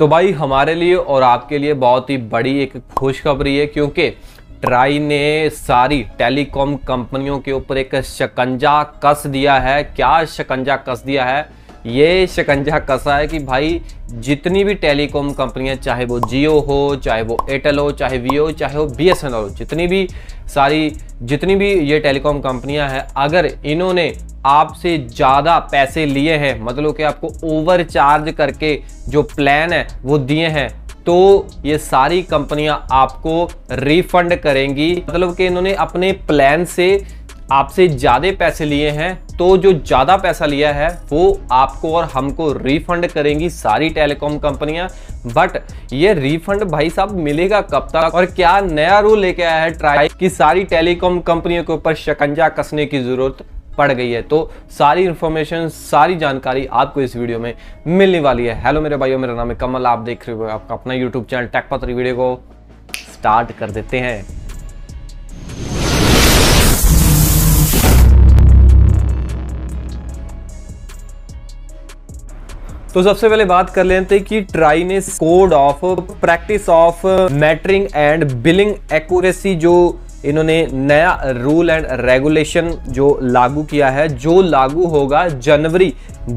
तो भाई हमारे लिए और आपके लिए बहुत ही बड़ी एक खुशखबरी है, क्योंकि ट्राई ने सारी टेलीकॉम कंपनियों के ऊपर एक शिकंजा कस दिया है। क्या शिकंजा कस दिया है? ये शिकंजा कसा है कि भाई जितनी भी टेलीकॉम कंपनियां, चाहे वो जियो हो, चाहे वो एयरटेल हो, चाहे वीओ, चाहे वो बीएसएनएल हो, जितनी भी ये टेलीकॉम कंपनियां हैं, अगर इन्होंने आपसे ज़्यादा पैसे लिए हैं, मतलब कि आपको ओवर चार्ज करके जो प्लान है वो दिए हैं, तो ये सारी कंपनियां आपको रिफंड करेंगी। मतलब कि इन्होंने अपने प्लान से आपसे ज़्यादा पैसे लिए हैं, तो जो ज़्यादा पैसा लिया है वो आपको और हमको रिफंड करेंगी सारी टेलीकॉम कंपनियां। बट ये रिफंड भाई साहब मिलेगा कब तक, और क्या नया रूल लेके आया है ट्राई कि सारी टेलीकॉम कंपनियों के ऊपर शिकंजा कसने की जरूरत पड़ गई है? तो सारी इंफॉर्मेशन, सारी जानकारी आपको इस वीडियो में मिलने वाली है। हेलो मेरे भाइयों, मेरा नाम है कमल, आप देख रहे हो आपका अपना YouTube channel tech Patri. Video को स्टार्ट कर देते हैं। तो सबसे पहले बात कर लेते हैं कि ट्राई ने code of practice of metering and billing accuracy, जो इन्होंने नया रूल एंड रेगुलेशन जो लागू किया है, जो लागू होगा जनवरी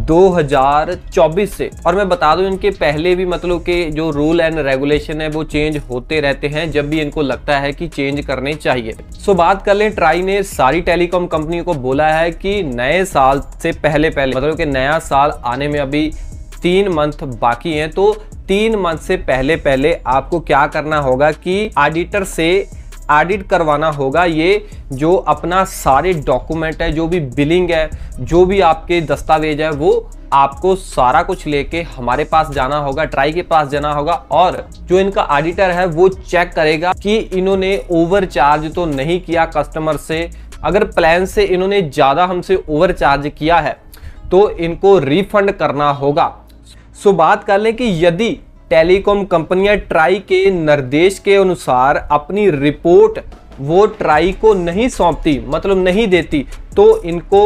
2024 से। और मैं बता दूं, इनके पहले भी मतलब के जो रूल एंड रेगुलेशन है वो चेंज होते रहते हैं जब भी इनको लगता है कि चेंज करने चाहिए। सो बात कर लें, ट्राई ने सारी टेलीकॉम कंपनियों को बोला है कि नए साल से पहले मतलब कि नया साल आने में अभी 3 मंथ बाकी हैं, तो 3 मंथ से पहले आपको क्या करना होगा कि ऑडिटर से ऑडिट करवाना होगा। ये जो अपना सारे डॉक्यूमेंट है, जो भी बिलिंग है, जो भी आपके दस्तावेज है, वो आपको सारा कुछ लेके हमारे पास जाना होगा, ट्राई के पास जाना होगा। और जो इनका ऑडिटर है वो चेक करेगा कि इन्होंने ओवर चार्ज तो नहीं किया कस्टमर से। अगर प्लान से इन्होंने ज्यादा हमसे ओवर चार्ज किया है तो इनको रिफंड करना होगा। सो बात कर लें कि यदि टेलीकॉम कंपनियां ट्राई के निर्देश के अनुसार अपनी रिपोर्ट वो ट्राई को नहीं सौंपती, मतलब नहीं देती, तो इनको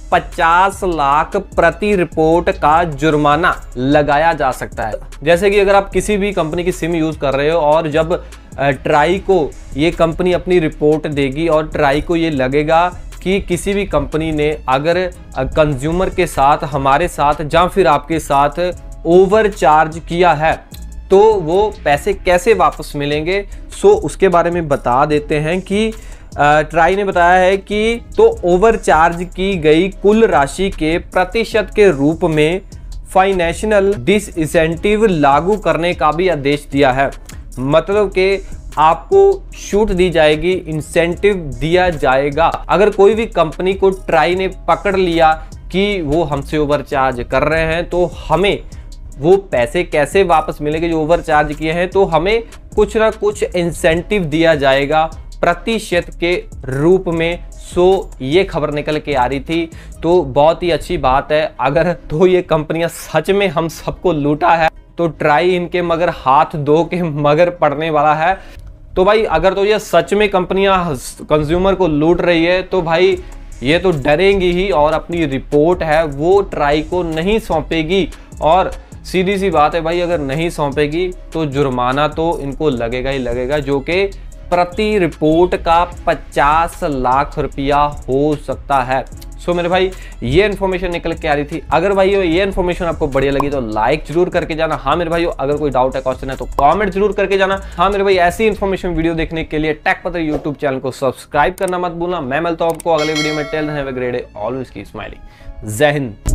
50 लाख प्रति रिपोर्ट का जुर्माना लगाया जा सकता है। जैसे कि अगर आप किसी भी कंपनी की सिम यूज कर रहे हो और जब ट्राई को ये कंपनी अपनी रिपोर्ट देगी और ट्राई को ये लगेगा कि किसी भी कंपनी ने अगर कंज्यूमर के साथ, हमारे साथ या फिर आपके साथ ओवर चार्ज किया है, तो वो पैसे कैसे वापस मिलेंगे, सो उसके बारे में बता देते हैं कि ट्राई ने बताया है कि तो ओवर चार्ज की गई कुल राशि के प्रतिशत के रूप में फाइनेंशियल डिसइंसेंटिव लागू करने का भी आदेश दिया है। मतलब कि आपको छूट दी जाएगी, इंसेंटिव दिया जाएगा। अगर कोई भी कंपनी को ट्राई ने पकड़ लिया कि वो हमसे ओवर चार्ज कर रहे हैं, तो हमें वो पैसे कैसे वापस मिलेंगे जो ओवर चार्ज किए हैं, तो हमें कुछ ना कुछ इंसेंटिव दिया जाएगा प्रतिशत के रूप में। सो ये खबर निकल के आ रही थी, तो बहुत ही अच्छी बात है। अगर तो ये कंपनियां सच में हम सबको लूटा है, तो ट्राई इनके मगर हाथ धो के मगर पड़ने वाला है। तो भाई अगर तो ये सच में कंपनियां कंज्यूमर को लूट रही है, तो भाई ये तो डरेंगी ही और अपनी रिपोर्ट है वो ट्राई को नहीं सौंपेगी। और सीधी सी बात है भाई, अगर नहीं सौंपेगी तो जुर्माना तो इनको लगेगा ही लगेगा, जो कि प्रति रिपोर्ट का 50 लाख रुपया हो सकता है। सो मेरे भाई ये इन्फॉर्मेशन निकल के आ रही थी। अगर भाई ये इन्फॉर्मेशन आपको बढ़िया लगी तो लाइक जरूर करके जाना। हाँ मेरे भाई, अगर कोई डाउट है, क्वेश्चन है, तो कमेंट जरूर करके जाना। हाँ मेरे भाई, ऐसी इन्फॉर्मेशन वीडियो देखने के लिए टेक पत्री यूट्यूब चैनल को सब्सक्राइब करना मत भूलना। मैं मिलता हूं आपको अगले वीडियो में। Till then have a great day, always keep smiling. जय हिंद।